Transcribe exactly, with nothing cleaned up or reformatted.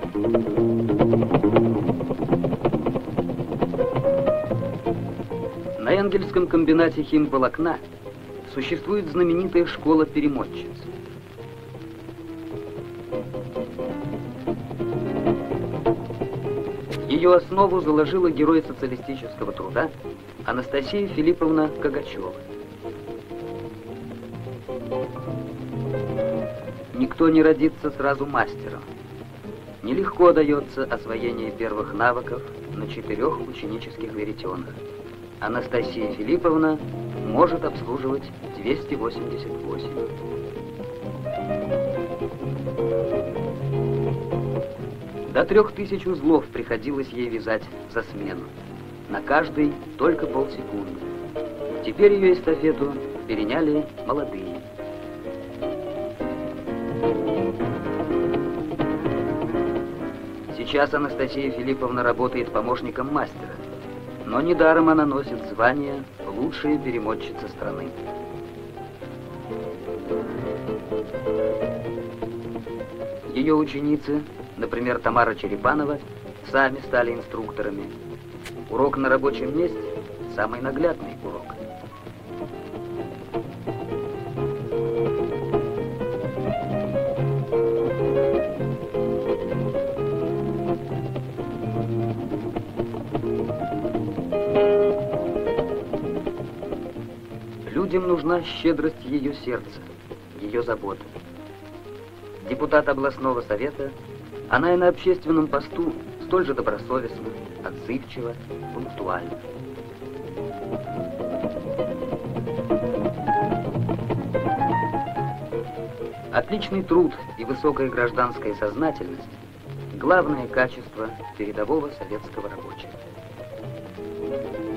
На Энгельском комбинате химволокна существует знаменитая школа перемотчиц. Ее основу заложила герой социалистического труда Анастасия Филипповна Когачева. Никто не родится сразу мастером. Нелегко дается освоение первых навыков на четырех ученических веретенах. Анастасия Филипповна может обслуживать двести восемьдесят восемь. До трех тысяч узлов приходилось ей вязать за смену. На каждый только полсекунды. Теперь ее эстафету переняли молодые. Сейчас Анастасия Филипповна работает помощником мастера, но недаром она носит звание «Лучшая перемотчица страны». Ее ученицы, например, Тамара Черепанова, сами стали инструкторами. Урок на рабочем месте – самый наглядный урок. Людям нужна щедрость ее сердца, ее забота. Депутат областного совета, она и на общественном посту столь же добросовестна, отзывчива, пунктуальна. Отличный труд и высокая гражданская сознательность – главное качество передового советского рабочего.